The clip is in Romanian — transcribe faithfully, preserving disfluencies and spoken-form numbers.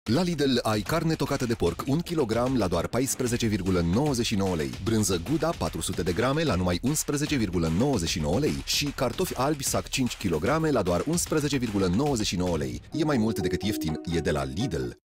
La Lidl ai carne tocată de porc un kilogram la doar paisprezece virgulă nouăzeci și nouă lei, brânză Gouda patru sute de grame la numai unsprezece virgulă nouăzeci și nouă lei și cartofi albi sac cinci kilograme la doar unsprezece virgulă nouăzeci și nouă lei. E mai mult decât ieftin, e de la Lidl.